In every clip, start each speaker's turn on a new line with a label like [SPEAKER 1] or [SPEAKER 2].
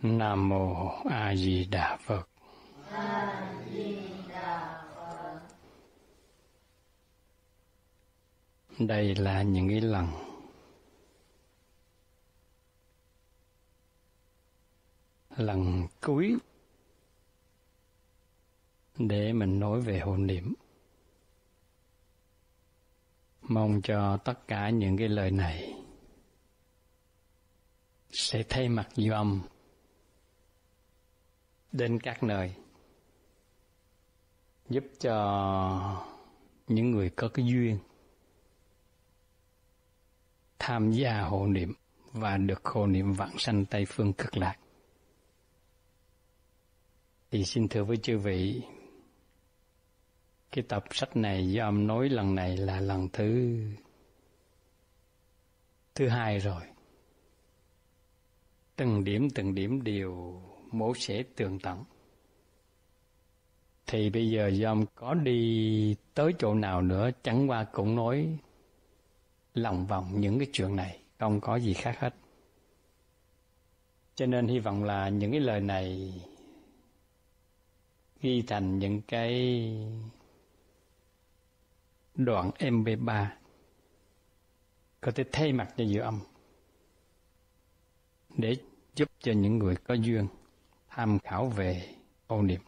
[SPEAKER 1] Nam mô A Di Đà Phật.
[SPEAKER 2] A Di Đà Phật.
[SPEAKER 1] Đây là những cái lần cuối để mình nói về hộ niệm. Mong cho tất cả những cái lời này sẽ thay mặt Diệu Âm đến các nơi, giúp cho những người có cái duyên tham gia hộ niệm và được hộ niệm vãng sanh Tây Phương Cực Lạc. Thì xin thưa với chư vị, cái tập sách này do Âm nói lần này là lần thứ hai rồi. Từng điểm đều mổ xẻ tường tận. Thì bây giờ do Âm có đi tới chỗ nào nữa, chẳng qua cũng nói lòng vòng những cái chuyện này, không có gì khác hết. Cho nên hy vọng là những cái lời này ghi thành những cái đoạn MP3 có thể thay mặt cho Diệu Âm để giúp cho những người có duyên tham khảo về hộ niệm.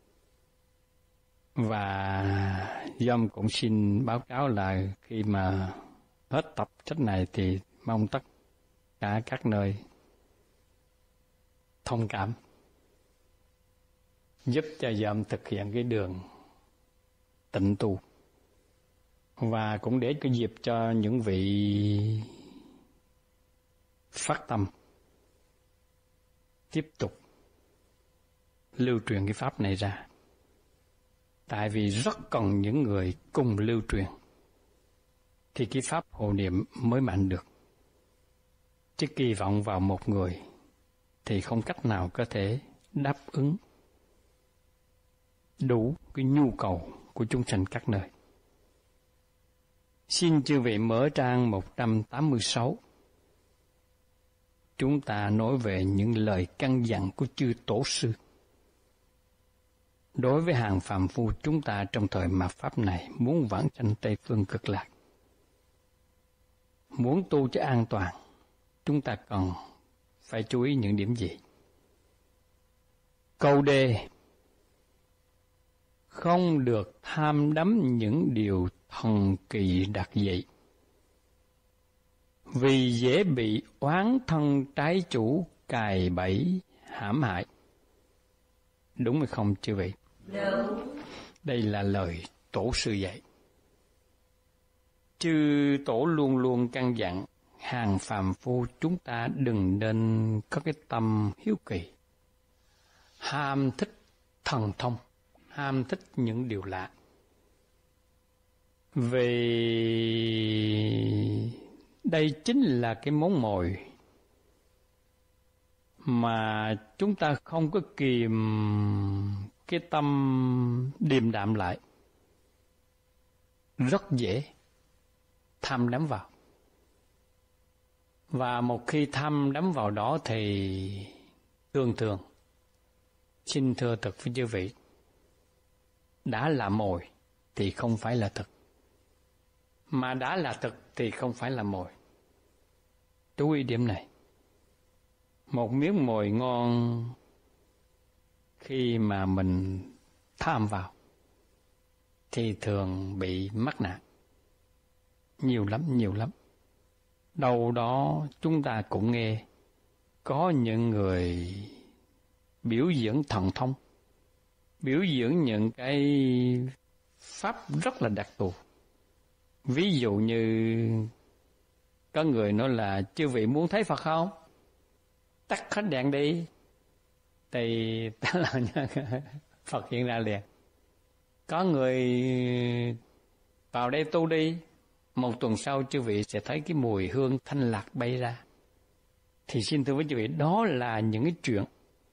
[SPEAKER 1] Và Diệu Âm cũng xin báo cáo là khi mà hết tập sách này thì mong tất cả các nơi thông cảm, giúp cho Diệu Âm thực hiện cái đường tịnh tu, và cũng để có dịp cho những vị phát tâm tiếp tục lưu truyền cái pháp này ra. Tại vì rất cần những người cùng lưu truyền thì cái pháp hộ niệm mới mạnh được. Chứ kỳ vọng vào một người thì không cách nào có thể đáp ứng đủ cái nhu cầu của chúng sanh các nơi. Xin chư vị mở trang 186. Chúng ta nói về những lời căn dặn của chư tổ sư. Đối với hàng phàm phu chúng ta trong thời mạt pháp này muốn vãng sanh Tây Phương Cực Lạc, muốn tu cho an toàn, chúng ta cần phải chú ý những điểm gì? Câu đề: không được tham đắm những điều thần kỳ đặc dị, vì dễ bị oán thân trái chủ cài bẫy hãm hại. Đúng hay không chư vị?
[SPEAKER 2] Đúng.
[SPEAKER 1] Đây là lời tổ sư dạy. Chư tổ luôn luôn căn dặn hàng phàm phu chúng ta đừng nên có cái tâm hiếu kỳ, ham thích thần thông, ham thích những điều lạ. Vì đây chính là cái món mồi mà chúng ta không có kìm cái tâm điềm đạm lại, rất dễ tham đắm vào. Và một khi tham đắm vào đó thì thường xin thưa thực với chư vị, đã là mồi thì không phải là thực, mà đã là thực thì không phải là mồi. Chú ý điểm này. Một miếng mồi ngon khi mà mình tham vào thì thường bị mắc nạn. Nhiều lắm. Đâu đó chúng ta cũng nghe có những người biểu diễn thần thông, biểu diễn những cái pháp rất là đặc thù. Ví dụ như có người nói là chư vị muốn thấy Phật không? Tắt hết đèn đi. Thì ta làm Phật hiện ra liền. Có người vào đây tu đi, một tuần sau chư vị sẽ thấy cái mùi hương thanh lạc bay ra. Thì xin thưa với chư vị, đó là những cái chuyện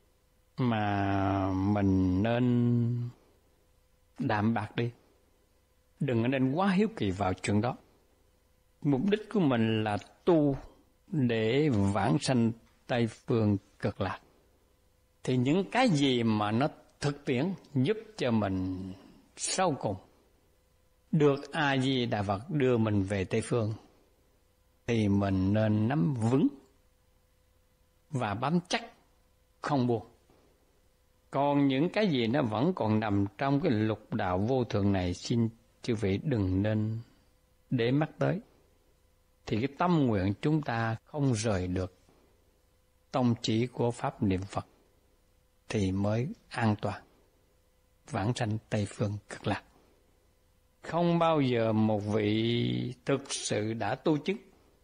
[SPEAKER 1] mà mình nên đạm bạc đi. Đừng nên quá hiếu kỳ vào chuyện đó. Mục đích của mình là tu để vãng sanh Tây Phương Cực Lạc. thì những cái gì mà nó thực tiễn giúp cho mình sau cùng được A Di Đà Phật đưa mình về Tây Phương, thì mình nên nắm vững và bám chắc, không buông. Còn những cái gì nó vẫn còn nằm trong cái lục đạo vô thường này, xin chư vị đừng nên để mắt tới. Thì cái tâm nguyện chúng ta không rời được tông chỉ của Pháp niệm Phật thì mới an toàn, vãng sanh Tây Phương Cực Lạc. Không bao giờ một vị thực sự đã tu chứng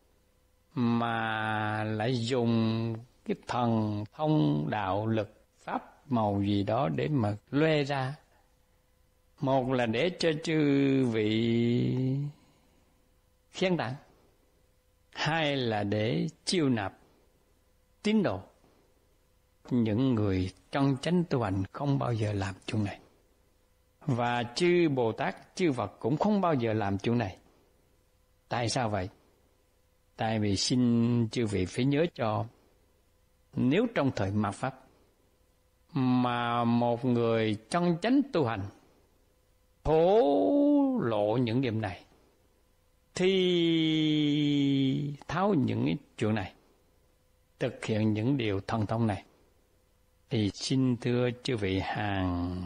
[SPEAKER 1] mà lại dùng cái thần thông đạo lực pháp màu gì đó để mà loe ra. Một là để cho chư vị khen tặng, hai là để chiêu nạp tín đồ. Những người trong chánh tu hành không bao giờ làm chuyện này, và chư Bồ Tát, chư Phật cũng không bao giờ làm chuyện này. Tại sao vậy? Tại vì xin chư vị phải nhớ cho, nếu trong thời mạt Pháp mà một người trong chánh tu hành thổ lộ những điểm này, thì tháo những chuyện này, thực hiện những điều thần thông này, thì xin thưa chư vị hàng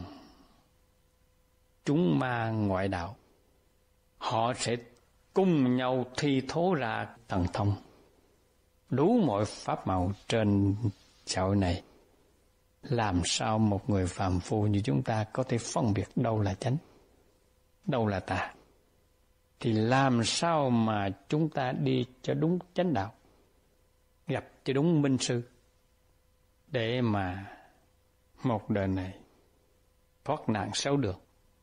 [SPEAKER 1] chúng ma ngoại đạo, họ sẽ cùng nhau thi thố ra thần thông đủ mọi pháp màu trên xã hội này. Làm sao một người phàm phu như chúng ta có thể phân biệt đâu là chánh, đâu là tà? Thì làm sao mà chúng ta đi cho đúng chánh đạo, gặp cho đúng minh sư, để mà một đời này thoát nạn sáu đường,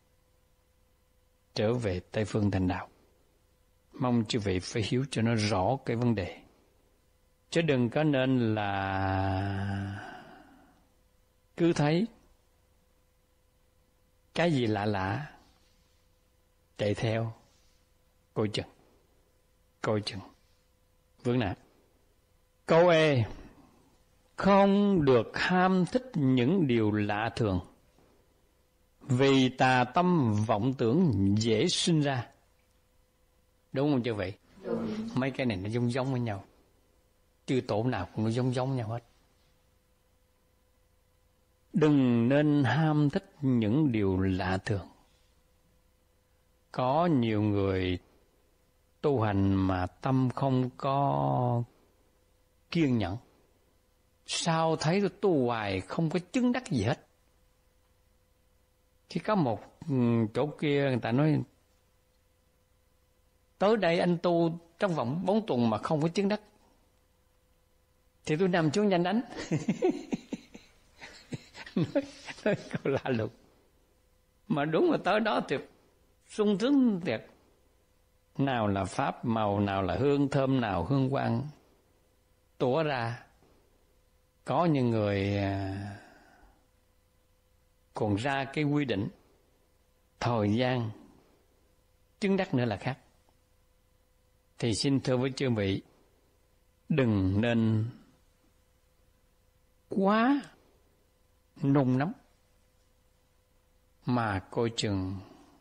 [SPEAKER 1] trở về Tây Phương thành đạo? Mong chư vị phải hiểu cho nó rõ cái vấn đề, chứ đừng có nên là cứ thấy cái gì lạ lạ chạy theo, coi chừng vướng nạn. Câu E: không được ham thích những điều lạ thường, vì tà tâm vọng tưởng dễ sinh ra. Đúng không chư vị?
[SPEAKER 2] Đúng.
[SPEAKER 1] Mấy cái này nó giống với nhau, chư tổ nào cũng nó giống nhau hết. Đừng nên ham thích những điều lạ thường. Có nhiều người tu hành mà tâm không có kiên nhẫn, sao thấy tôi tu hoài không có chứng đắc gì hết. Chỉ có một chỗ kia người ta nói tới đây anh tu trong vòng 4 tuần mà không có chứng đắc, thì tôi nằm xuống nhanh đánh. nói câu lạ lùng, mà đúng là tới đó thì sung sướng thiệt. Nào là pháp màu, nào là hương thơm, nào hương quang tỏa ra. Có những người còn ra cái quy định thời gian chứng đắc nữa là khác. Thì xin thưa với chư vị, đừng nên quá nôn nóng, mà coi chừng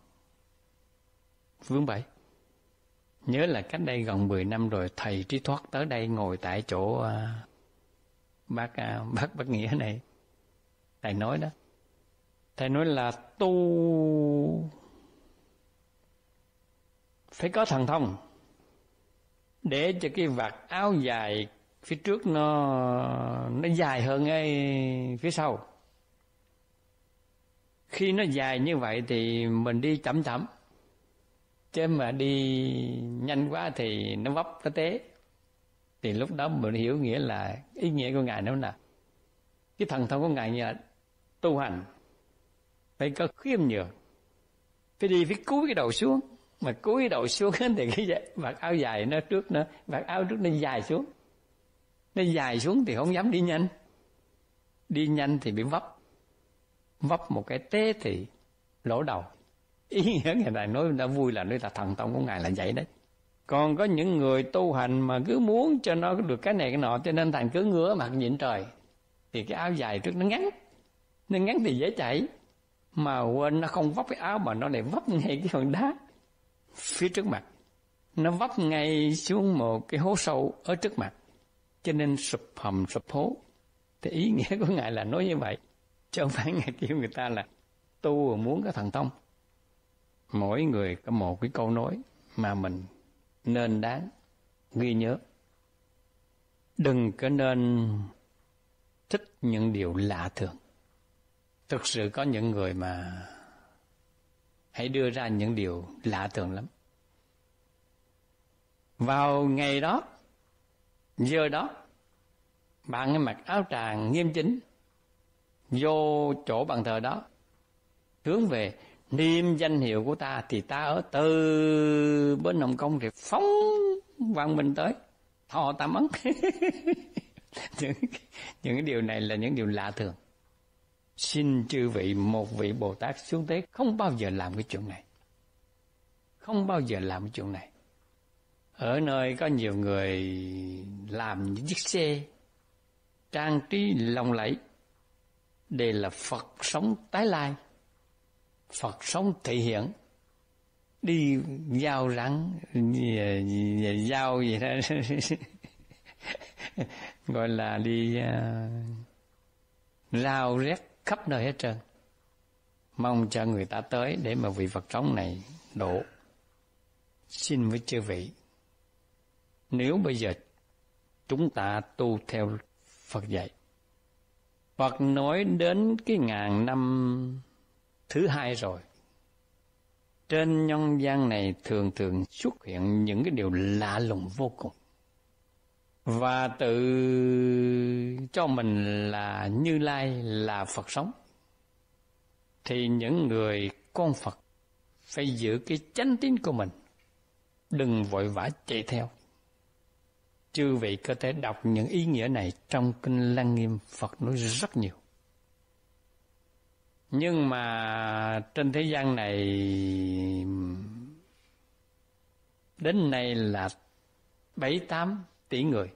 [SPEAKER 1] vướng bẫy. Nhớ là cách đây gần 10 năm rồi, thầy Trí Thoát tới đây ngồi tại chỗ bác Nghĩa này. Thầy nói đó, thầy nói là tu phải có thần thông, để cho cái vạt áo dài phía trước nó dài hơn cái phía sau. Khi nó dài như vậy thì mình đi chậm chậm, chứ mà đi nhanh quá thì nó vấp, nó té. Thì lúc đó mình hiểu nghĩa là ý nghĩa của Ngài nói là cái thần thông của Ngài như là tu hành phải có khiêm nhường, phải đi phải cúi cái đầu xuống. Mà cúi cái đầu xuống thì cái vạt áo dài nó trước nữa, vạt áo trước nó dài xuống. Nó dài xuống thì không dám đi nhanh. Đi nhanh thì bị vấp một cái té thì lỗ đầu. Ý nghĩa Ngài này nói đã vui là nói là thần thông của Ngài là vậy đấy. Còn có những người tu hành mà cứ muốn cho nó được cái này cái nọ, cho nên thành cứ ngửa mặt nhìn trời. thì cái áo dài trước nó ngắn thì dễ chạy, mà quên nó không vấp cái áo mà nó lại vấp ngay cái hòn đá phía trước mặt, nó vấp ngay xuống một cái hố sâu ở trước mặt, cho nên sụp hầm sụp hố. Thì ý nghĩa của Ngài là nói như vậy, chứ không phải Ngài kêu người ta là tu muốn có thần thông. Mỗi người có một cái câu nói mà mình nên đáng ghi nhớ. Đừng có nên thích những điều lạ thường. Thực sự có những người mà hãy đưa ra những điều lạ thường lắm. Vào ngày đó, giờ đó, bạn mặc áo tràng nghiêm chỉnh, vô chỗ bàn thờ đó, hướng về niệm danh hiệu của ta, thì ta ở từ bên Hồng Kông thì phóng vang minh tới thọ tam ấn. những cái điều này là những điều lạ thường. Xin chư vị, một vị Bồ Tát xuống thế không bao giờ làm cái chuyện này, không bao giờ làm cái chuyện này. Ở nơi có nhiều người làm những chiếc xe trang trí lộng lẫy, đây là Phật sống tái lai, Phật sống thị hiện, đi giao rắn, giao gì đó, gọi là đi rao rét khắp nơi hết trơn. Mong cho người ta tới để mà vị Phật sống này độ. Xin với chư vị, nếu bây giờ chúng ta tu theo Phật dạy, Phật nói đến cái ngàn năm thứ hai rồi, trên nhân gian này thường thường xuất hiện những cái điều lạ lùng vô cùng, và tự cho mình là Như Lai, là Phật sống, thì những người con Phật phải giữ cái chánh tín của mình, đừng vội vã chạy theo. Chư vị có thể đọc những ý nghĩa này trong Kinh Lăng Nghiêm, Phật nói rất nhiều. Nhưng mà trên thế gian này đến nay là 7-8 tỷ người.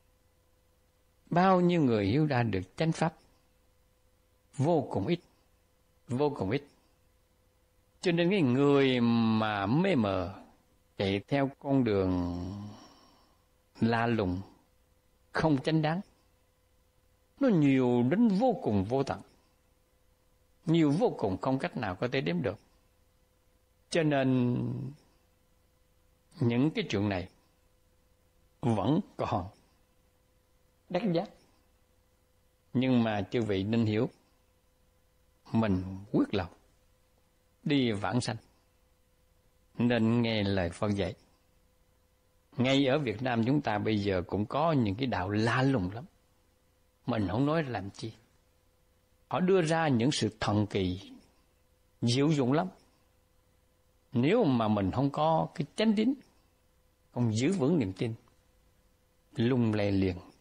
[SPEAKER 1] Bao nhiêu người hiểu ra được chánh pháp? Vô cùng ít, vô cùng ít. Cho nên cái người mà mê mờ chạy theo con đường lạ lùng, không chánh đáng, nó nhiều đến vô cùng vô tận, nhiều vô cùng không cách nào có thể đếm được. Cho nên những cái chuyện này vẫn còn đắt giá. Nhưng mà chư vị nên hiểu, mình quyết lòng đi vãng sanh, nên nghe lời Phật dạy. Ngay ở Việt Nam chúng ta bây giờ cũng có những cái đạo lạ lùng lắm, mình không nói làm chi. Họ đưa ra những sự thần kỳ, diệu dụng lắm. Nếu mà mình không có cái chánh tín, không giữ vững niềm tin, lung lay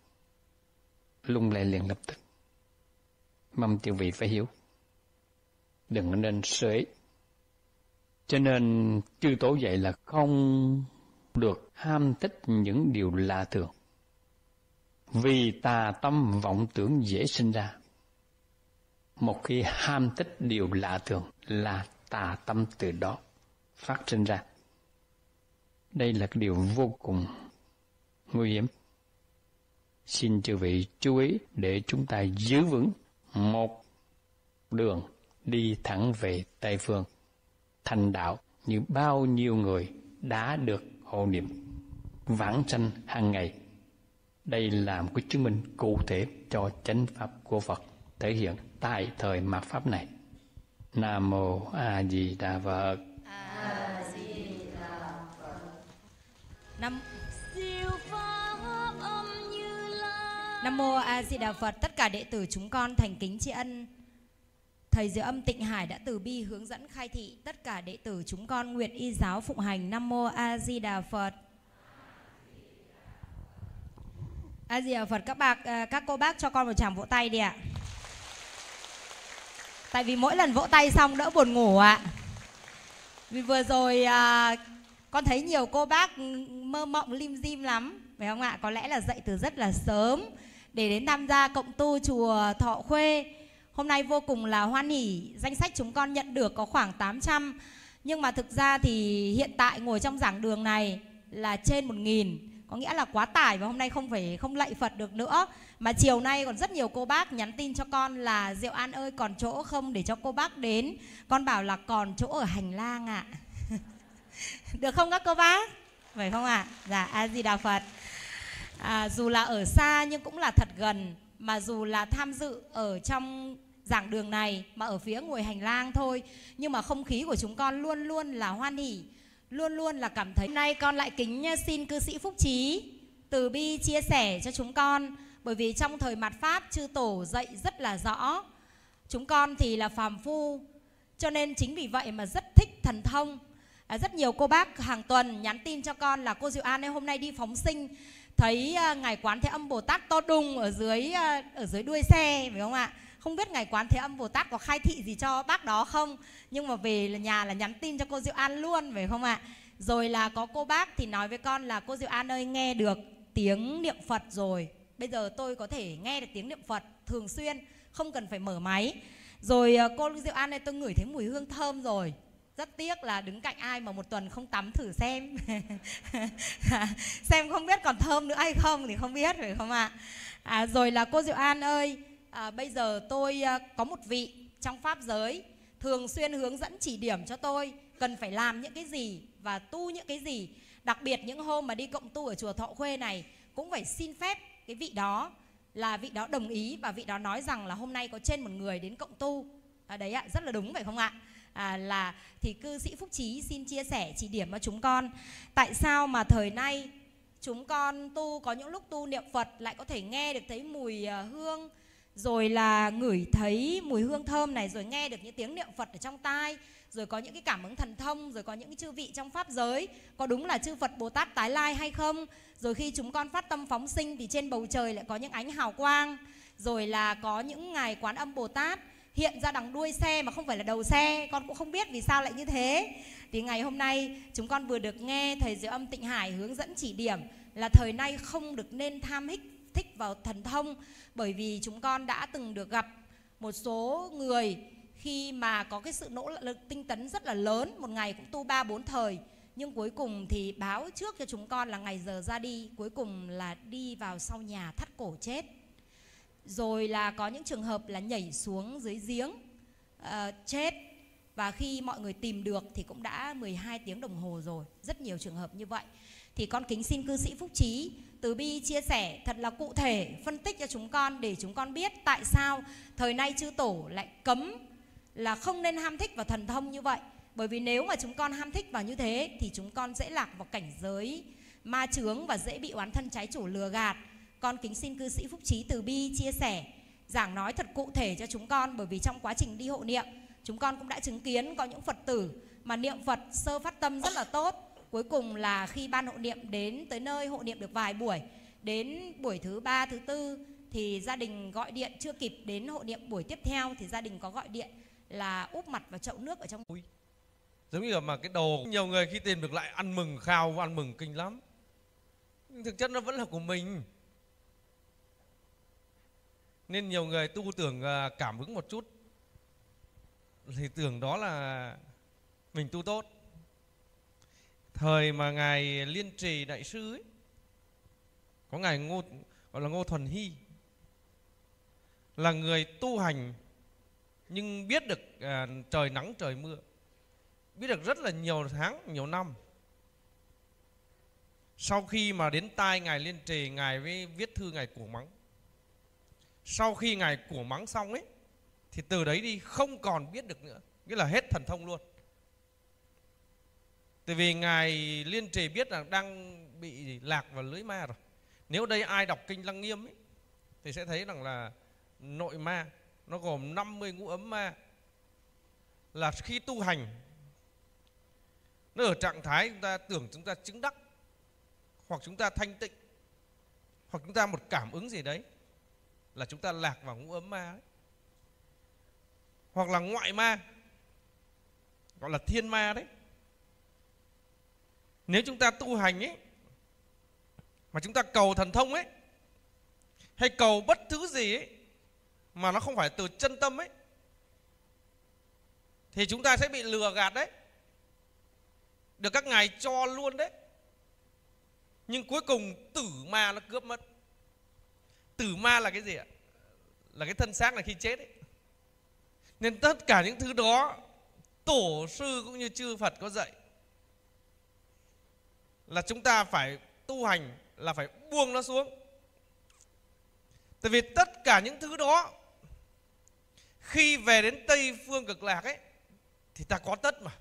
[SPEAKER 1] liền lập tức. Mong chư vị phải hiểu, đừng có nên sới. Cho nên chư tổ dạy là không được ham thích những điều lạ thường, vì tà tâm vọng tưởng dễ sinh ra. Một khi ham thích điều lạ thường là tà tâm từ đó phát sinh ra. Đây là cái điều vô cùng nguy hiểm. Xin chư vị chú ý để chúng ta giữ vững một đường đi thẳng về Tây Phương, thành đạo như bao nhiêu người đã được hộ niệm vãng sanh hàng ngày. Đây là một cái chứng minh cụ thể cho chánh pháp của Phật thể hiện tại thời mạt pháp này. Nam mô A Di Đà Phật.
[SPEAKER 2] A Di Đà Phật.
[SPEAKER 3] Nam mô A Di Đà Phật. Tất cả đệ tử chúng con thành kính tri ân Thầy Diệu Âm Tịnh Hải đã từ bi hướng dẫn khai thị. Tất cả đệ tử chúng con nguyện y giáo phụng hành. Nam mô A Di Đà Phật. A Di Đà Phật. Các cô bác cho con một tràng vỗ tay đi ạ. Tại vì mỗi lần vỗ tay xong đỡ buồn ngủ ạ. Vì vừa rồi con thấy nhiều cô bác mơ mộng lim dim lắm, phải không ạ? Có lẽ là dậy từ rất là sớm để đến tham gia cộng tu chùa Thọ Khuê. Hôm nay vô cùng là hoan hỉ, danh sách chúng con nhận được có khoảng 800. Nhưng mà thực ra thì hiện tại ngồi trong giảng đường này là trên 1000. Có nghĩa là quá tải và hôm nay không lạy Phật được nữa. Mà chiều nay còn rất nhiều cô bác nhắn tin cho con là Diệu An ơi còn chỗ không để cho cô bác đến. Con bảo là còn chỗ ở hành lang ạ. Được không các cô bác? Phải không ạ? Dạ, A Di Đà Phật. Dù là ở xa nhưng cũng là thật gần. Mà dù là tham dự ở trong giảng đường này mà ở phía ngoài hành lang thôi, nhưng mà không khí của chúng con luôn luôn là hoan hỉ, luôn luôn là cảm thấy. Hôm nay con lại kính xin cư sĩ Phúc Trí từ bi chia sẻ cho chúng con. Bởi vì trong thời mạt Pháp chư tổ dạy rất là rõ, chúng con thì là phàm phu, cho nên chính vì vậy mà rất thích thần thông. Rất nhiều cô bác hàng tuần nhắn tin cho con là cô Diệu An ơi hôm nay đi phóng sinh thấy Ngài Quán Thế Âm Bồ Tát to đùng ở dưới đuôi xe, phải không ạ? Không biết Ngài Quán Thế Âm Bồ Tát có khai thị gì cho bác đó không, nhưng mà về nhà là nhắn tin cho cô Diệu An luôn, phải không ạ? Rồi là có cô bác thì nói với con là cô Diệu An ơi nghe được tiếng niệm Phật rồi, bây giờ tôi có thể nghe được tiếng niệm Phật thường xuyên, không cần phải mở máy. Rồi cô Diệu An ơi tôi ngửi thấy mùi hương thơm rồi. Rất tiếc là đứng cạnh ai mà một tuần không tắm thử xem. Xem không biết còn thơm nữa hay không thì không biết, phải không ạ? Rồi là cô Diệu An ơi, bây giờ tôi có một vị trong Pháp giới thường xuyên hướng dẫn chỉ điểm cho tôi cần phải làm những cái gì và tu những cái gì. Đặc biệt những hôm mà đi cộng tu ở chùa Thọ Khuê này cũng phải xin phép cái vị đó, là vị đó đồng ý và vị đó nói rằng là hôm nay có trên 1 người đến cộng tu. Đấy ạ, rất là đúng phải không ạ? Thì cư sĩ Phúc Trí xin chia sẻ chỉ điểm cho chúng con tại sao mà thời nay chúng con tu có những lúc tu niệm Phật lại có thể nghe được thấy mùi hương, rồi là ngửi thấy mùi hương thơm này, rồi nghe được những tiếng niệm Phật ở trong tai, rồi có những cái cảm ứng thần thông, rồi có những cái chư vị trong Pháp giới, có đúng là chư Phật Bồ Tát tái lai hay không? Rồi khi chúng con phát tâm phóng sinh thì trên bầu trời lại có những ánh hào quang, rồi là có những Ngài Quán Âm Bồ Tát hiện ra đằng đuôi xe mà không phải là đầu xe. Con cũng không biết vì sao lại như thế. Thì ngày hôm nay chúng con vừa được nghe Thầy Diệu Âm Tịnh Hải hướng dẫn chỉ điểm là thời nay không được nên tham thích vào thần thông. Bởi vì chúng con đã từng được gặp một số người khi mà có cái sự nỗ lực tinh tấn rất là lớn, một ngày cũng tu 3-4 thời, nhưng cuối cùng thì báo trước cho chúng con là ngày giờ ra đi, cuối cùng là đi vào sau nhà thắt cổ chết. Rồi là có những trường hợp là nhảy xuống dưới giếng chết. Và khi mọi người tìm được thì cũng đã 12 tiếng đồng hồ rồi. Rất nhiều trường hợp như vậy. Thì con kính xin cư sĩ Phúc Trí từ bi chia sẻ thật là cụ thể, phân tích cho chúng con để chúng con biết tại sao thời nay chư tổ lại cấm là không nên ham thích vào thần thông như vậy. Bởi vì nếu mà chúng con ham thích vào như thế thì chúng con dễ lạc vào cảnh giới ma chướng và dễ bị oán thân trái chủ lừa gạt. Con kính xin cư sĩ Phúc Trí từ bi chia sẻ, giảng nói thật cụ thể cho chúng con. Bởi vì trong quá trình đi hộ niệm, chúng con cũng đã chứng kiến có những Phật tử mà niệm Phật sơ phát tâm rất là tốt. Cuối cùng là khi ban hộ niệm đến tới nơi hộ niệm được vài buổi, đến buổi thứ 3, thứ 4 thì gia đình gọi điện, chưa kịp đến hộ niệm buổi tiếp theo thì gia đình có gọi điện là úp mặt vào chậu nước ở trong.
[SPEAKER 4] Giống như là mà cái đồ nhiều người khi tìm được lại ăn mừng khao, ăn mừng kinh lắm. Nhưng thực chất nó vẫn là của mình. Nên nhiều người tu tưởng cảm ứng một chút thì tưởng đó là mình tu tốt. Thời mà Ngài Liên Trì Đại Sư ấy, có Ngài gọi là Ngô Thuần Hy, là người tu hành nhưng biết được trời nắng trời mưa, biết được rất là nhiều tháng, nhiều năm. Sau khi mà đến tai Ngài Liên Trì, Ngài mới viết thư Ngài cổ mắng. Sau khi Ngài cổ mắng xong ấy thì từ đấy đi không còn biết được nữa, nghĩa là hết thần thông luôn. Tại vì Ngài Liên Trì biết là đang bị lạc vào lưới ma rồi. Nếu đây ai đọc kinh Lăng Nghiêm ấy, thì sẽ thấy rằng là nội ma nó gồm 50 ngũ ấm ma. Là khi tu hành nó ở trạng thái chúng ta tưởng chúng ta chứng đắc, hoặc chúng ta thanh tịnh, hoặc chúng ta một cảm ứng gì đấy, là chúng ta lạc vào ngũ ấm ma ấy. Hoặc là ngoại ma, gọi là thiên ma đấy. Nếu chúng ta tu hành ấy mà chúng ta cầu thần thông ấy hay cầu bất thứ gì ấy mà nó không phải từ chân tâm ấy, thì chúng ta sẽ bị lừa gạt đấy. Được các ngài cho luôn đấy, nhưng cuối cùng tử ma nó cướp mất. Tử ma là cái gì ạ? Là cái thân xác này khi chết ấy. Nên tất cả những thứ đó tổ sư cũng như chư Phật có dạy là chúng ta phải tu hành, là phải buông nó xuống. Tại vì tất cả những thứ đó khi về đến Tây Phương Cực Lạc ấy thì ta có tất mà.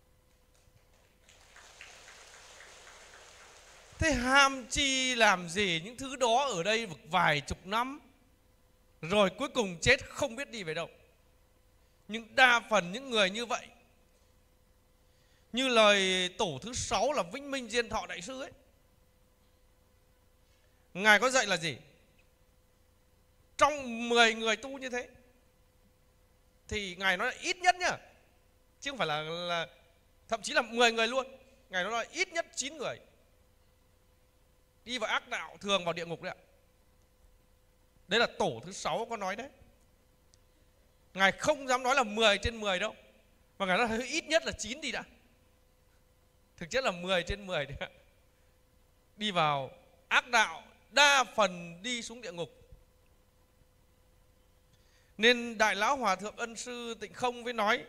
[SPEAKER 4] Thế ham chi làm gì những thứ đó ở đây vài chục năm, rồi cuối cùng chết không biết đi về đâu. Nhưng đa phần những người như vậy, như lời tổ thứ 6 là Vĩnh Minh Diên Thọ Đại Sư ấy, ngài có dạy là gì? Trong 10 người tu như thế thì ngài nói là ít nhất nhá, chứ không phải là thậm chí là 10 người luôn. Ngài nói là ít nhất 9 người đi vào ác đạo, thường vào địa ngục đấy ạ. Đấy là tổ thứ 6 có nói đấy. Ngài không dám nói là 10 trên 10 đâu, mà ngài nói ít nhất là 9 đi đã. Thực chất là 10 trên 10 đấy ạ. Đi vào ác đạo, đa phần đi xuống địa ngục. Nên Đại Lão Hòa Thượng Ân Sư Tịnh Không mới nói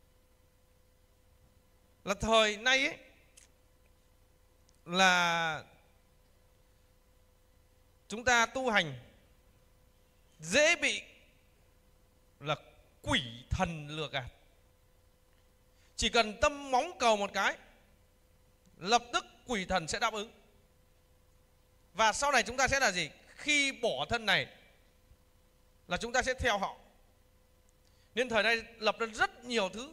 [SPEAKER 4] là thời nay ấy là chúng ta tu hành dễ bị là quỷ thần lừa gạt. Chỉ cần tâm móng cầu một cái, lập tức quỷ thần sẽ đáp ứng. Và sau này chúng ta sẽ là gì? Khi bỏ thân này là chúng ta sẽ theo họ. Nên thời nay lập ra rất nhiều thứ.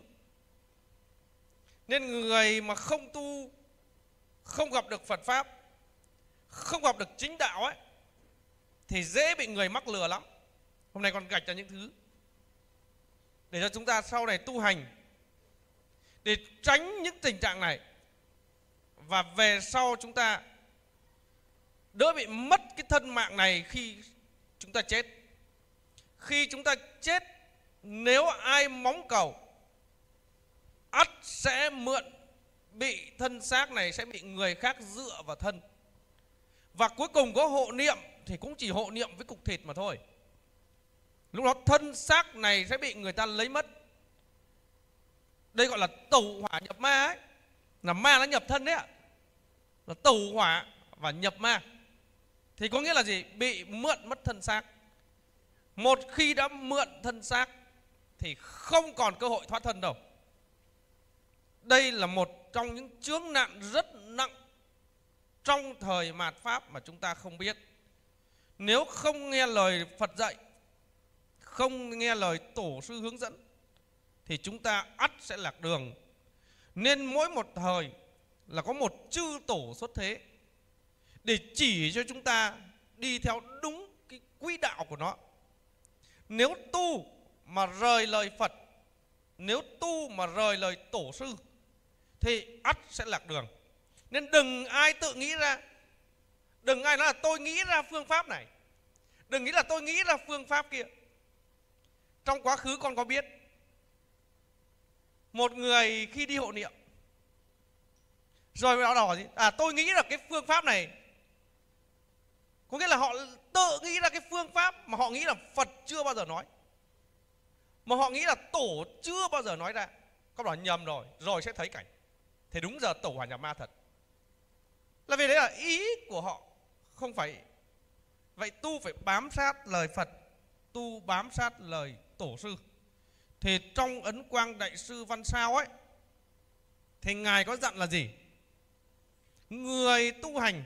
[SPEAKER 4] Nên người mà không tu, không gặp được Phật Pháp, không gặp được chính đạo ấy, thì dễ bị người mắc lừa lắm. Hôm nay còn gạch ra những thứ để cho chúng ta sau này tu hành, để tránh những tình trạng này. Và về sau chúng ta đỡ bị mất cái thân mạng này khi chúng ta chết. Khi chúng ta chết, nếu ai móng cầu, ắt sẽ mượn, bị thân xác này sẽ bị người khác dựa vào thân. Và cuối cùng có hộ niệm thì cũng chỉ hộ niệm với cục thịt mà thôi. Lúc đó thân xác này sẽ bị người ta lấy mất. Đây gọi là tẩu hỏa nhập ma ấy. Là ma nó nhập thân đấy ạ. Là tẩu hỏa và nhập ma. Thì có nghĩa là gì? Bị mượn mất thân xác. Một khi đã mượn thân xác thì không còn cơ hội thoát thân đâu. Đây là một trong những chướng nạn rất nặng trong thời mạt Pháp mà chúng ta không biết. Nếu không nghe lời Phật dạy, không nghe lời tổ sư hướng dẫn, thì chúng ta ắt sẽ lạc đường. Nên mỗi một thời là có một chư tổ xuất thế để chỉ cho chúng ta đi theo đúng cái quỹ đạo của nó. Nếu tu mà rời lời Phật, nếu tu mà rời lời tổ sư, thì ắt sẽ lạc đường. Nên đừng ai tự nghĩ ra, đừng ai nói là tôi nghĩ ra phương pháp này, đừng nghĩ là tôi nghĩ ra phương pháp kia. Trong quá khứ con có biết một người khi đi hộ niệm rồi họ đỏ gì? Tôi nghĩ là cái phương pháp này. Có nghĩa là họ tự nghĩ ra cái phương pháp mà họ nghĩ là Phật chưa bao giờ nói, mà họ nghĩ là tổ chưa bao giờ nói ra. Con bảo nhầm rồi sẽ thấy cảnh. Thì đúng giờ tổ hỏa nhập ma thật. Là vì đấy là ý của họ, không phải. Vậy tu phải bám sát lời Phật, tu bám sát lời tổ sư. Thì trong Ấn Quang Đại Sư Văn Sao ấy, thì ngài có dặn là gì? Người tu hành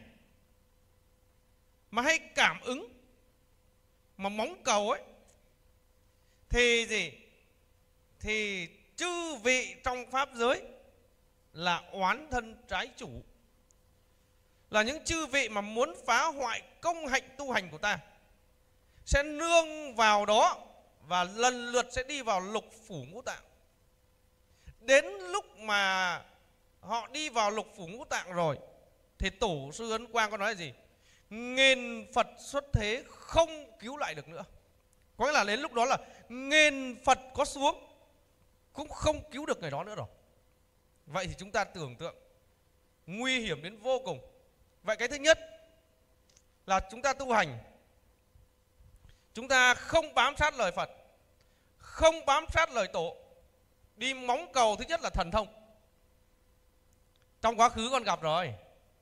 [SPEAKER 4] mà hay cảm ứng, mà móng cầu ấy, thì gì? Thì chư vị trong pháp giới là oán thân trái chủ, là những chư vị mà muốn phá hoại công hạnh tu hành của ta, sẽ nương vào đó và lần lượt sẽ đi vào lục phủ ngũ tạng. Đến lúc mà họ đi vào lục phủ ngũ tạng rồi, thì tổ sư Ấn Quang có nói là gì? nghìn Phật xuất thế không cứu lại được nữa. Có nghĩa là đến lúc đó là nghìn Phật có xuống cũng không cứu được người đó nữa rồi. Vậy thì chúng ta tưởng tượng nguy hiểm đến vô cùng. Vậy cái thứ nhất là chúng ta tu hành, chúng ta không bám sát lời Phật, không bám sát lời Tổ, đi móng cầu thứ nhất là thần thông. Trong quá khứ con gặp rồi.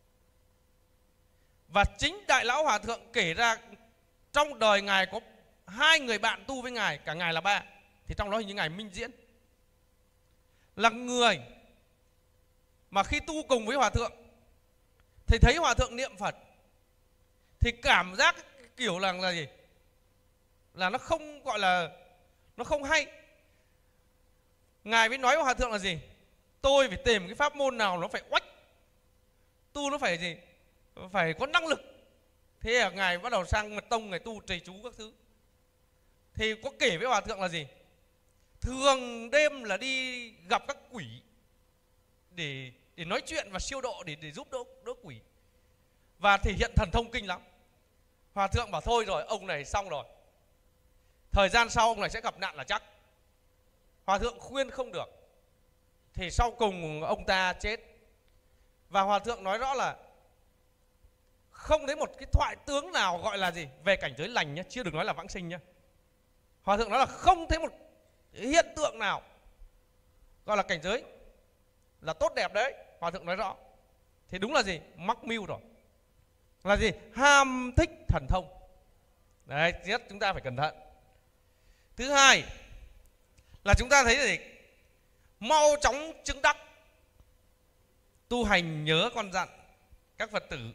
[SPEAKER 4] Và chính Đại Lão Hòa Thượng kể ra trong đời Ngài có 2 người bạn tu với Ngài, cả Ngài là 3. Thì trong đó hình như Ngài Minh Diễn là người mà khi tu cùng với Hòa Thượng thì thấy Hòa Thượng niệm Phật thì cảm giác kiểu là gì? Là nó không gọi là, nó không hay. Ngài mới nói với Hòa Thượng là gì? Tôi phải tìm cái pháp môn nào nó phải oách, tu nó phải gì? Phải có năng lực. Thế là Ngài bắt đầu sang mật tông, Ngài tu trì chú các thứ. Thì có kể với Hòa Thượng là gì? Thường đêm là đi gặp các quỷ để nói chuyện và siêu độ, để giúp đỡ quỷ, và thể hiện thần thông kinh lắm. Hòa Thượng bảo thôi rồi, ông này xong rồi, thời gian sau ông này sẽ gặp nạn là chắc. Hòa Thượng khuyên không được, thì sau cùng ông ta chết. Và Hòa Thượng nói rõ là không thấy một cái thoại tướng nào gọi là gì? Về cảnh giới lành nhé, chưa được nói là vãng sinh nhé. Hòa Thượng nói là không thấy một hiện tượng nào gọi là cảnh giới là tốt đẹp đấy. Hòa Thượng nói rõ. Thì đúng là gì? Mắc mưu rồi. Là gì? Ham thích thần thông. Đấy, thứ nhất chúng ta phải cẩn thận. Thứ hai là chúng ta thấy gì? Mau chóng chứng đắc. Tu hành nhớ con dặn các Phật tử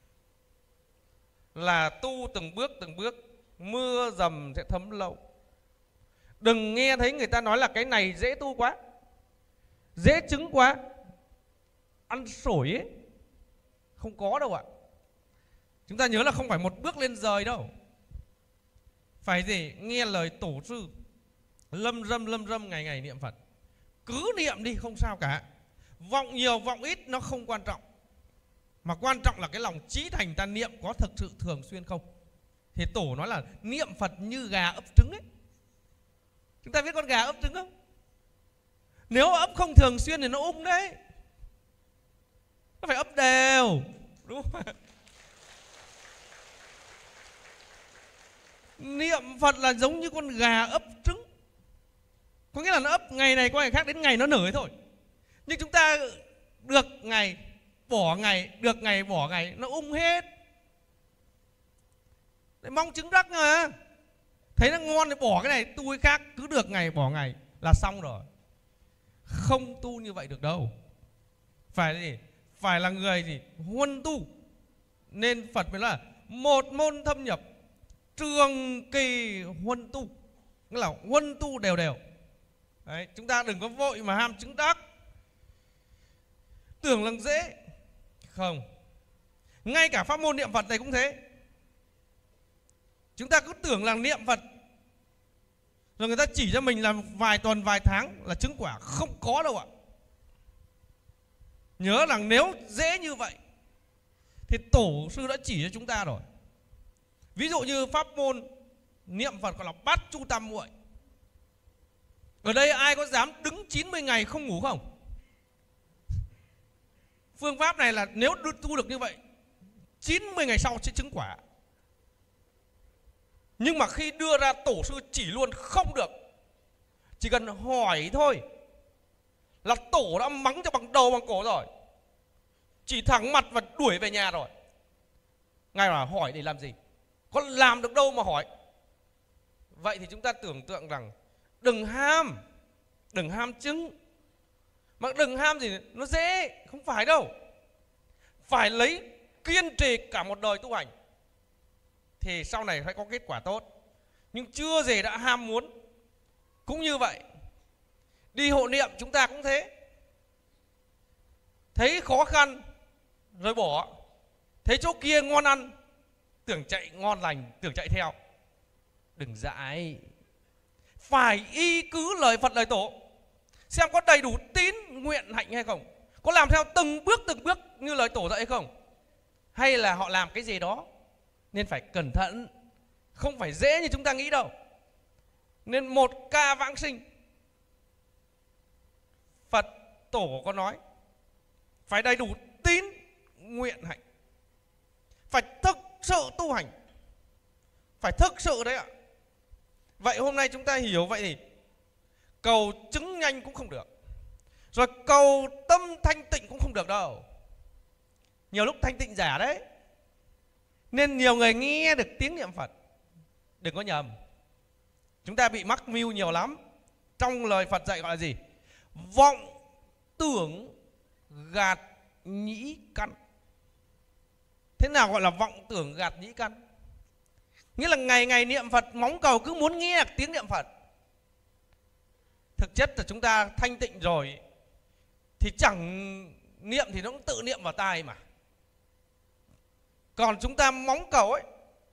[SPEAKER 4] là tu từng bước, mưa dầm sẽ thấm lâu. Đừng nghe thấy người ta nói là cái này dễ tu quá, dễ chứng quá, ăn sổi ấy. Không có đâu ạ. Chúng ta nhớ là không phải một bước lên rời đâu. Phải gì? Nghe lời tổ sư, lâm râm ngày ngày niệm Phật. Cứ niệm đi không sao cả. Vọng nhiều vọng ít nó không quan trọng, mà quan trọng là cái lòng chí thành ta niệm có thực sự thường xuyên không. Thì Tổ nói là niệm Phật như gà ấp trứng ấy. Chúng ta biết con gà ấp trứng không? Nếu ấp không thường xuyên thì nó ung đấy. Nó phải ấp đều, đúng không? Niệm Phật là giống như con gà ấp trứng. Có nghĩa là nó ấp ngày này qua ngày khác, đến ngày nó nở thôi. Nhưng chúng ta được ngày bỏ ngày, được ngày bỏ ngày, nó ung hết. Để mong chứng đắc mà. Thấy nó ngon thì bỏ cái này tu cái khác, cứ được ngày bỏ ngày là xong rồi. Không tu như vậy được đâu. Phải gì? Phải là người gì? Huân tu. Nên Phật mới là một môn thâm nhập, trường kỳ huân tu. Nghĩa là huân tu đều đều. Đấy, chúng ta đừng có vội mà ham chứng đắc. Tưởng là dễ. Không. Ngay cả pháp môn niệm Phật này cũng thế. Chúng ta cứ tưởng là niệm Phật rồi người ta chỉ cho mình là vài tuần vài tháng là chứng quả. Không có đâu ạ. Nhớ rằng nếu dễ như vậy thì Tổ sư đã chỉ cho chúng ta rồi. Ví dụ như pháp môn niệm Phật gọi là Bát Chu Tam Muội. Ở đây ai có dám đứng 90 ngày không ngủ không? Phương pháp này là nếu tu được như vậy 90 ngày sau sẽ chứng quả. Nhưng mà khi đưa ra Tổ sư chỉ luôn không được. Chỉ cần hỏi thôi là Tổ đã mắng cho bằng đầu bằng cổ rồi. Chỉ thẳng mặt và đuổi về nhà rồi. Ngài bảo hỏi để làm gì? Có làm được đâu mà hỏi. Vậy thì chúng ta tưởng tượng rằng đừng ham chứng. Mà đừng ham gì nó dễ, không phải đâu. Phải lấy kiên trì cả một đời tu hành thì sau này phải có kết quả tốt. Nhưng chưa gì đã ham muốn. Cũng như vậy, đi hộ niệm chúng ta cũng thế. Thấy khó khăn rồi bỏ. Thấy chỗ kia ngon ăn, tưởng chạy ngon lành, tưởng chạy theo. Đừng dại. Phải y cứ lời Phật lời Tổ, xem có đầy đủ tín nguyện hạnh hay không, có làm theo từng bước như lời Tổ dạy hay không, hay là họ làm cái gì đó nên phải cẩn thận, không phải dễ như chúng ta nghĩ đâu. Nên một ca vãng sinh, Phật tổ có nói phải đầy đủ tín nguyện hạnh, phải thực sự tu hành, phải thực sự đấy ạ. Vậy hôm nay chúng ta hiểu vậy thì cầu chứng nhanh cũng không được, rồi cầu tâm thanh tịnh cũng không được đâu. Nhiều lúc thanh tịnh giả đấy. Nên nhiều người nghe được tiếng niệm Phật, đừng có nhầm, chúng ta bị mắc mưu nhiều lắm. Trong lời Phật dạy gọi là gì? Vọng tưởng gạt nhĩ căn. Thế nào gọi là vọng tưởng gạt nhĩ căn? Nghĩa là ngày ngày niệm Phật móng cầu cứ muốn nghe được tiếng niệm Phật. Thực chất là chúng ta thanh tịnh rồi thì chẳng niệm thì nó cũng tự niệm vào tai mà. Còn chúng ta móng cầu ấy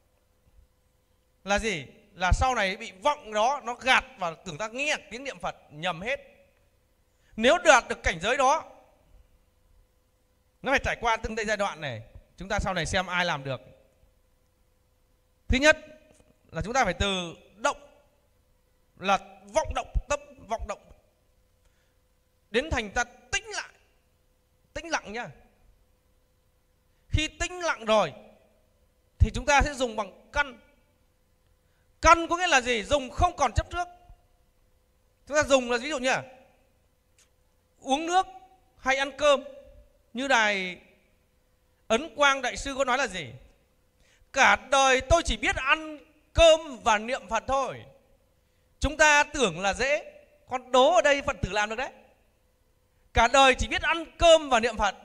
[SPEAKER 4] là gì? Là sau này bị vọng đó nó gạt và tưởng ta nghe tiếng niệm Phật, nhầm hết. Nếu đạt được cảnh giới đó, nó phải trải qua từng giai đoạn này. Chúng ta sau này xem ai làm được. Thứ nhất là chúng ta phải từ động, là vọng động tâm, vọng động, đến thành ta tĩnh lại. Tĩnh lặng nhá. Khi tĩnh lặng rồi thì chúng ta sẽ dùng bằng căn. Căn có nghĩa là gì? Dùng không còn chấp trước. Chúng ta dùng là ví dụ như là uống nước hay ăn cơm. Như Đài Ấn Quang Đại Sư có nói là gì? Cả đời tôi chỉ biết ăn cơm và niệm Phật thôi. Chúng ta tưởng là dễ, còn đố ở đây Phật tử làm được đấy. Cả đời chỉ biết ăn cơm và niệm Phật.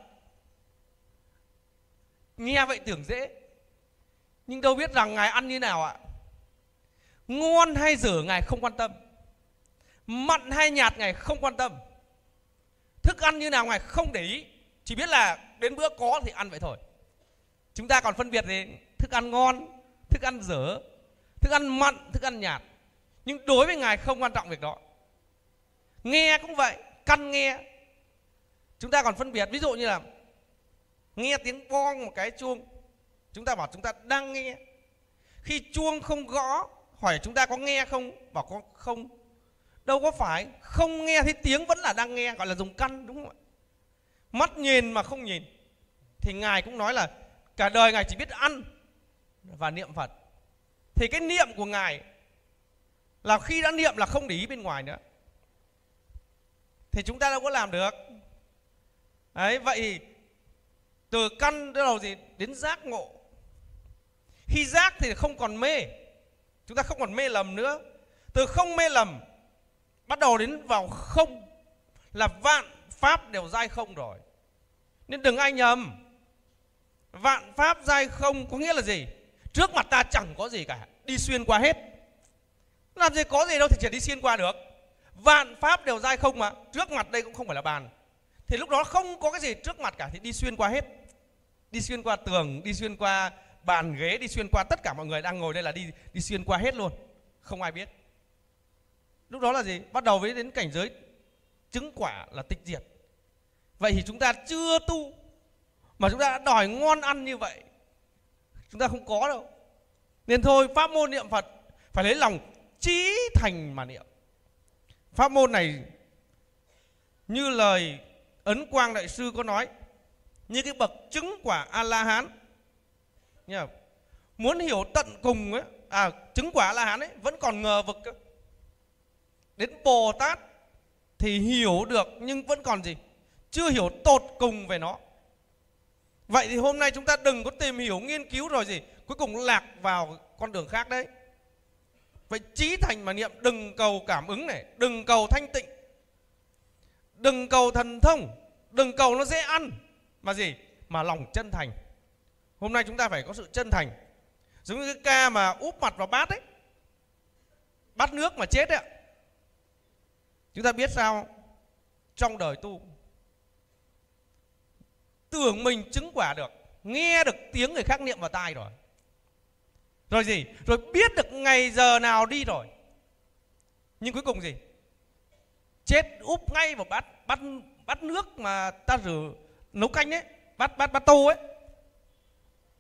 [SPEAKER 4] Nghe vậy tưởng dễ, nhưng đâu biết rằng Ngài ăn như nào ạ. Ngon hay dở Ngài không quan tâm, mặn hay nhạt Ngài không quan tâm, thức ăn như nào Ngài không để ý. Chỉ biết là đến bữa có thì ăn vậy thôi. Chúng ta còn phân biệt gì? Thức ăn ngon, thức ăn dở, thức ăn mặn, thức ăn nhạt. Nhưng đối với Ngài không quan trọng việc đó. Nghe cũng vậy, căn nghe. Chúng ta còn phân biệt, ví dụ như là nghe tiếng bong một cái chuông, chúng ta bảo chúng ta đang nghe. Khi chuông không gõ, hỏi chúng ta có nghe không, bảo có không. Đâu có phải, không nghe thấy tiếng vẫn là đang nghe, gọi là dùng căn, đúng không ạ? Mắt nhìn mà không nhìn. Thì Ngài cũng nói là cả đời Ngài chỉ biết ăn và niệm Phật. Thì cái niệm của Ngài là khi đã niệm là không để ý bên ngoài nữa. Thì chúng ta đâu có làm được. Đấy, vậy thì từ căn đến đầu gì? Đến giác ngộ. Khi giác thì không còn mê. Chúng ta không còn mê lầm nữa. Từ không mê lầm bắt đầu đến vào không, là vạn pháp đều giai không rồi. Nên đừng ai nhầm. Vạn pháp giai không có nghĩa là gì? Trước mặt ta chẳng có gì cả, đi xuyên qua hết. Làm gì có gì đâu thì chỉ đi xuyên qua được. Vạn pháp đều giai không mà. Trước mặt đây cũng không phải là bàn. Thì lúc đó không có cái gì trước mặt cả thì đi xuyên qua hết. Đi xuyên qua tường, đi xuyên qua bàn ghế, đi xuyên qua tất cả mọi người đang ngồi đây là đi xuyên qua hết luôn. Không ai biết. Lúc đó là gì? Bắt đầu với đến cảnh giới chứng quả là tịch diệt. Vậy thì chúng ta chưa tu mà chúng ta đã đòi ngon ăn như vậy, chúng ta không có đâu. Nên thôi, pháp môn niệm Phật phải lấy lòng chí thành mà niệm. Pháp môn này như lời Ấn Quang Đại Sư có nói, như cái bậc chứng quả A-la-hán. Muốn hiểu tận cùng ấy, chứng quả A-la-hán ấy vẫn còn ngờ vực. Đến Bồ Tát thì hiểu được nhưng vẫn còn gì? Chưa hiểu tột cùng về nó. Vậy thì hôm nay chúng ta đừng có tìm hiểu, nghiên cứu rồi gì cuối cùng lạc vào con đường khác đấy. Vậy chí thành mà niệm, đừng cầu cảm ứng này, đừng cầu thanh tịnh, đừng cầu thần thông, đừng cầu nó dễ ăn, mà gì? Mà lòng chân thành. Hôm nay chúng ta phải có sự chân thành. Giống như cái ca mà úp mặt vào bát ấy, bát nước mà chết ấy. Chúng ta biết sao? Trong đời tu, tưởng mình chứng quả được, nghe được tiếng người khác niệm vào tai rồi. Rồi gì? Rồi biết được ngày giờ nào đi rồi. Nhưng cuối cùng gì? Chết úp ngay vào bát nước mà ta rửa nấu canh ấy, bát tô ấy.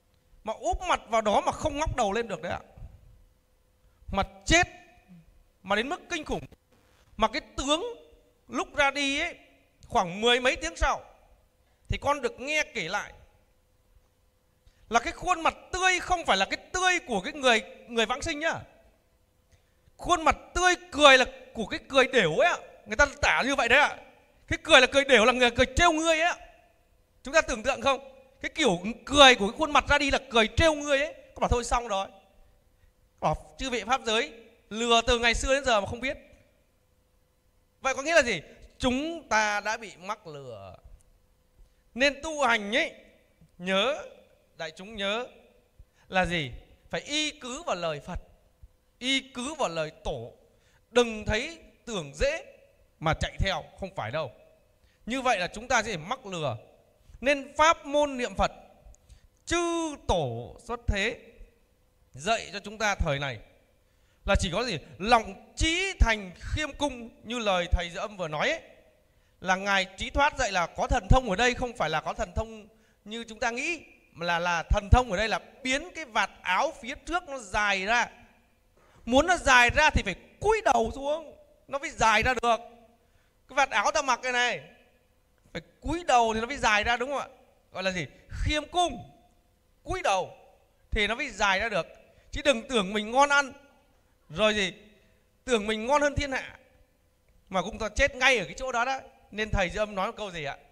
[SPEAKER 4] mà úp mặt vào đó mà không ngóc đầu lên được đấy ạ. Mặt chết mà đến mức kinh khủng. Mà cái tướng lúc ra đi ấy, khoảng 10 mấy tiếng sau thì con được nghe kể lại là cái khuôn mặt tươi không phải là cái tươi của cái người vãng sinh nhá. Khuôn mặt tươi cười là của cái cười đểu ấy ạ. Người ta tả như vậy đấy ạ. Cái cười là cười đểu, là người cười trêu ngươi ấy ạ. Chúng ta tưởng tượng không? Cái kiểu cười của cái khuôn mặt ra đi là cười trêu ngươi ấy. Có bảo thôi xong rồi. Bảo chư vị pháp giới lừa từ ngày xưa đến giờ mà không biết. Vậy có nghĩa là gì? Chúng ta đã bị mắc lừa. Nên tu hành ấy, nhớ, đại chúng nhớ là gì? Phải y cứ vào lời Phật, y cứ vào lời Tổ. Đừng thấy tưởng dễ mà chạy theo, không phải đâu. Như vậy là chúng ta sẽ mắc lừa. Nên pháp môn niệm Phật chư tổ xuất thế dạy cho chúng ta thời này là chỉ có gì? Lòng trí thành khiêm cung. Như lời thầy Diệu Âm vừa nói ấy, là ngài Trí Thoát dạy là có thần thông ở đây không phải là có thần thông như chúng ta nghĩ, mà là thần thông ở đây là biến cái vạt áo phía trước nó dài ra. Muốn nó dài ra thì phải cúi đầu xuống, nó mới dài ra được. Cái vạt áo ta mặc cái này phải cúi đầu thì nó mới dài ra, đúng không ạ? Gọi là gì? Khiêm cung, cúi đầu thì nó mới dài ra được. Chứ đừng tưởng mình ngon ăn rồi gì tưởng mình ngon hơn thiên hạ mà cũng ta chết ngay ở cái chỗ đó đó. Nên thầy Diệu Âm nói một câu gì ạ?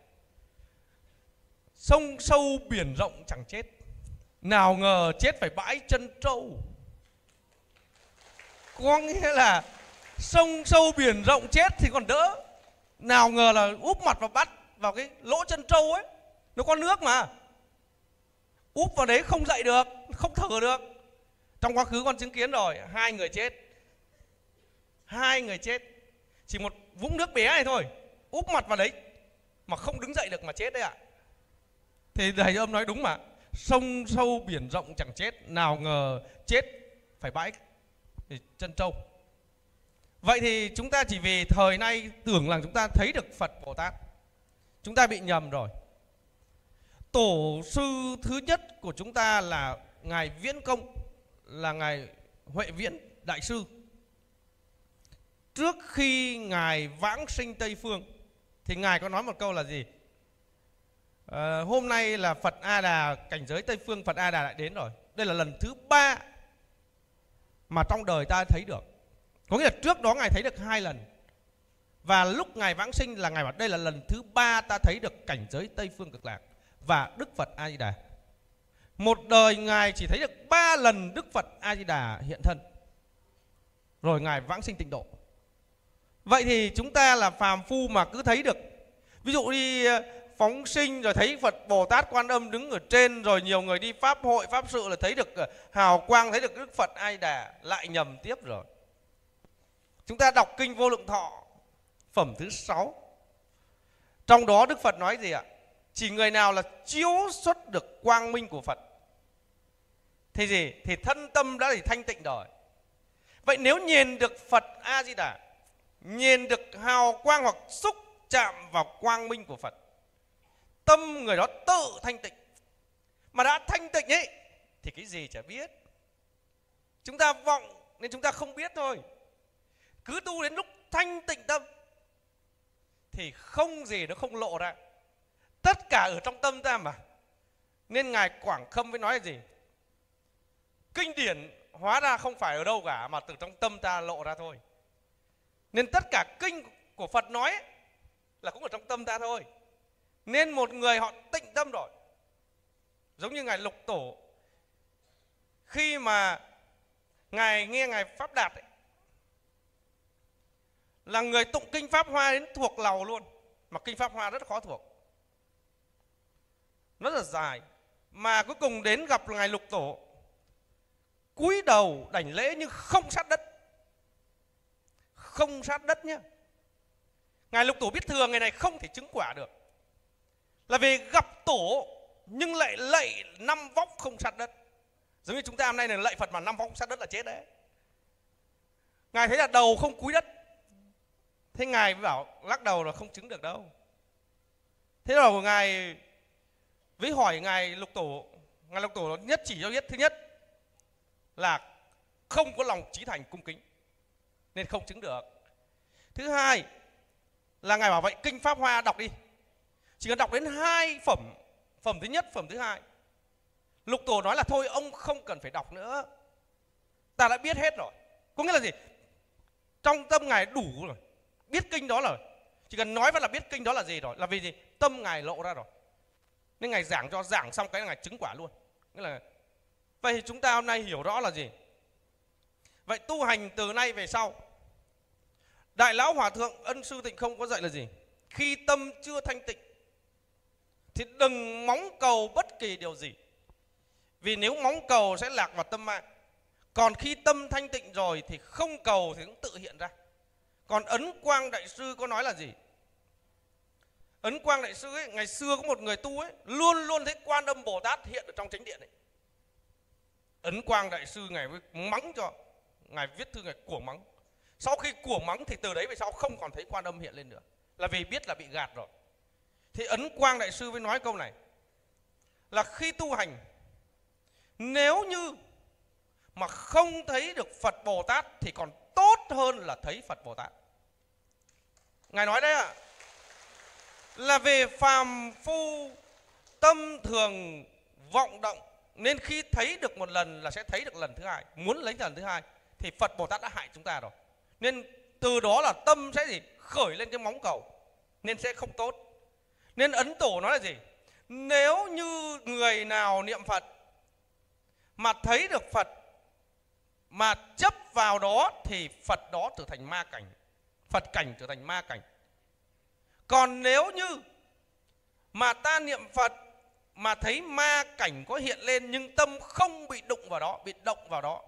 [SPEAKER 4] Sông sâu biển rộng chẳng chết, nào ngờ chết phải bãi chân trâu. Có nghĩa là sông sâu biển rộng chết thì còn đỡ, nào ngờ là úp mặt vào bắt vào cái lỗ chân trâu ấy, nó có nước mà, úp vào đấy không dậy được, không thở được. Trong quá khứ con chứng kiến rồi, 2 người chết. 2 người chết chỉ một vũng nước bé này thôi, úp mặt vào đấy mà không đứng dậy được mà chết đấy ạ. Thì thầy Diệu Âm nói đúng mà, sông sâu biển rộng chẳng chết, nào ngờ chết phải bãi chân trâu. Vậy thì chúng ta chỉ vì thời nay tưởng rằng chúng ta thấy được Phật Bồ Tát, chúng ta bị nhầm rồi. Tổ sư thứ nhất của chúng ta là ngài Viễn Công, là ngài Huệ Viễn Đại sư. Trước khi ngài vãng sinh Tây Phương thì ngài có nói một câu là gì? Hôm nay là Phật A Đà, cảnh giới Tây Phương Phật A Đà lại đến rồi. Đây là lần thứ 3 mà trong đời ta thấy được. Có nghĩa là trước đó ngài thấy được 2 lần. Và lúc ngài vãng sinh là ngài bảo đây là lần thứ 3 ta thấy được cảnh giới Tây Phương Cực Lạc và Đức Phật A Di Đà. Một đời ngài chỉ thấy được 3 lần Đức Phật A Di Đà hiện thân, rồi ngài vãng sinh tịnh độ. Vậy thì chúng ta là phàm phu mà cứ thấy được, ví dụ đi phóng sinh rồi thấy Phật Bồ Tát Quan Âm đứng ở trên, rồi nhiều người đi pháp hội pháp sự là thấy được hào quang, thấy được Đức Phật A Di Đà, lại nhầm tiếp rồi. Chúng ta đọc kinh Vô Lượng Thọ phẩm thứ 6, trong đó Đức Phật nói gì ạ? Chỉ người nào là chiếu xuất được quang minh của Phật thì gì? Thì thân tâm đã thì thanh tịnh rồi. Vậy nếu nhìn được Phật A Di Đà, nhìn được hào quang hoặc xúc chạm vào quang minh của Phật, tâm người đó tự thanh tịnh. Mà đã thanh tịnh ấy thì cái gì chả biết. Chúng ta vọng nên chúng ta không biết thôi. Cứ tu đến lúc thanh tịnh tâm thì không gì nó không lộ ra, tất cả ở trong tâm ta mà. Nên ngài Quảng Khâm mới nói là gì? Kinh điển hóa ra không phải ở đâu cả, mà từ trong tâm ta lộ ra thôi. Nên tất cả kinh của Phật nói ấy, là cũng ở trong tâm ta thôi. Nên một người họ tịnh tâm rồi, giống như ngài Lục Tổ, khi mà ngài nghe ngài Pháp Đạt ấy, là người tụng kinh Pháp Hoa đến thuộc lầu luôn. Mà kinh Pháp Hoa rất khó thuộc, rất là dài. Mà cuối cùng đến gặp ngài Lục Tổ, cúi đầu đảnh lễ nhưng không sát đất. Không sát đất nhé. Ngài Lục Tổ biết thừa ngày này không thể chứng quả được, là vì gặp Tổ nhưng lại lạy 5 vóc không sát đất. Giống như chúng ta hôm nay là lạy Phật mà 5 vóc sát đất là chết đấy. Ngài thấy là đầu không cúi đất, thế ngài mới bảo lắc đầu là không chứng được đâu. Thế rồi ngài với hỏi ngài Lục Tổ Ngài Lục Tổ nhất chỉ cho biết, thứ nhất là không có lòng chí thành cung kính nên không chứng được. Thứ hai là Ngài bảo vậy kinh Pháp Hoa đọc đi, chỉ cần đọc đến 2 phẩm, phẩm thứ nhất, phẩm thứ hai. Lục Tổ nói là thôi ông không cần phải đọc nữa, ta đã biết hết rồi. Có nghĩa là gì? Trong tâm Ngài đủ rồi, biết kinh đó rồi, chỉ cần nói vẫn là biết kinh đó là gì rồi. Là vì gì? Tâm Ngài lộ ra rồi, nên Ngài giảng cho, giảng xong cái là Ngài chứng quả luôn. Nghĩa là vậy thì chúng ta hôm nay hiểu rõ là gì? Vậy tu hành từ nay về sau, Đại Lão Hòa Thượng Ân Sư Tịnh Không có dạy là gì? Khi tâm chưa thanh tịnh thì đừng mong cầu bất kỳ điều gì, vì nếu mong cầu sẽ lạc vào tâm ma. Còn khi tâm thanh tịnh rồi thì không cầu thì cũng tự hiện ra. Còn Ấn Quang Đại Sư có nói là gì? Ấn Quang Đại Sư ấy, ngày xưa có một người tu ấy, luôn luôn thấy Quan Âm Bồ Tát hiện ở trong chánh điện ấy. Ấn Quang Đại Sư Ngài mắng cho, Ngài viết thư Ngài cuồng mắng. Sau khi cuồng mắng thì từ đấy về sau không còn thấy Quan Âm hiện lên nữa, là vì biết là bị gạt rồi. Thì Ấn Quang Đại Sư mới nói câu này là khi tu hành, nếu như mà không thấy được Phật Bồ Tát thì còn tốt hơn là thấy Phật Bồ Tát. Ngài nói đấy ạ, là về phàm phu tâm thường vọng động, nên khi thấy được một lần là sẽ thấy được lần thứ hai, muốn lấy lần thứ hai thì Phật Bồ Tát đã hại chúng ta rồi. Nên từ đó là tâm sẽ gì? Khởi lên cái móng cầu, nên sẽ không tốt. Nên Ấn Tổ nói là gì? Nếu như người nào niệm Phật mà thấy được Phật mà chấp vào đó thì Phật đó trở thành ma cảnh, Phật cảnh trở thành ma cảnh. Còn nếu như mà ta niệm Phật mà thấy ma cảnh có hiện lên nhưng tâm không bị đụng vào đó, bị động vào đó,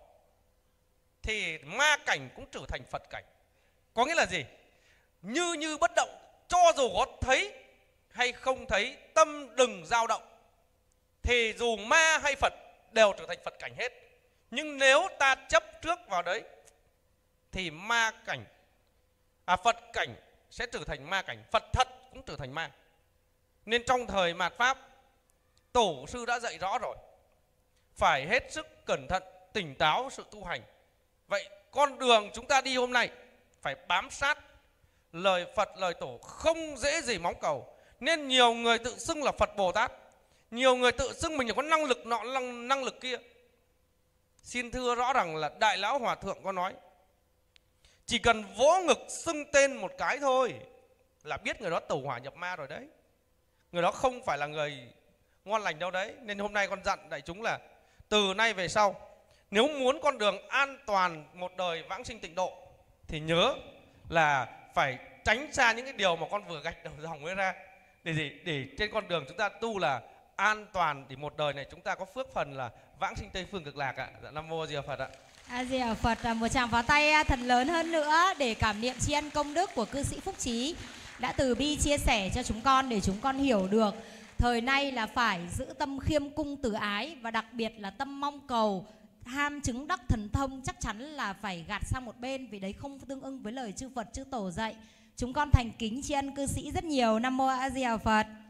[SPEAKER 4] thì ma cảnh cũng trở thành Phật cảnh. Có nghĩa là gì? Như bất động, cho dù có thấy hay không thấy, tâm đừng dao động, thì dù ma hay Phật đều trở thành Phật cảnh hết. Nhưng nếu ta chấp trước vào đấy thì ma cảnh, Phật cảnh sẽ trở thành ma cảnh, Phật thật cũng trở thành ma. Nên trong thời mạt Pháp, Tổ sư đã dạy rõ rồi, phải hết sức cẩn thận, tỉnh táo sự tu hành. Vậy con đường chúng ta đi hôm nay phải bám sát lời Phật, lời Tổ, không dễ gì móng cầu. Nên nhiều người tự xưng là Phật Bồ Tát, nhiều người tự xưng mình có năng lực nọ, năng lực kia. Xin thưa rõ rằng là Đại Lão Hòa Thượng có nói, chỉ cần vỗ ngực xưng tên một cái thôi là biết người đó tẩu hỏa nhập ma rồi đấy. Người đó không phải là người ngon lành đâu đấy. Nên hôm nay con dặn đại chúng là từ nay về sau, nếu muốn con đường an toàn một đời vãng sinh tịnh độ thì nhớ là phải tránh xa những cái điều mà con vừa gạch đầu dòng ấy ra. Để gì? Để trên con đường chúng ta tu là an toàn, để một đời này chúng ta có phước phần là vãng sinh Tây Phương Cực Lạc ạ. Dạ, Nam Mô A Di Đà Phật ạ.
[SPEAKER 3] A Di Đà Phật. Một tràng pháo tay thật lớn hơn nữa để cảm niệm tri ân công đức của cư sĩ Phúc Trí đã từ bi chia sẻ cho chúng con, để chúng con hiểu được thời nay là phải giữ tâm khiêm cung từ ái, và đặc biệt là tâm mong cầu ham chứng đắc thần thông chắc chắn là phải gạt sang một bên, vì đấy không tương ưng với lời chư Phật chư Tổ dạy. Chúng con thành kính tri ân cư sĩ rất nhiều. Nam Mô A Di Đà Phật.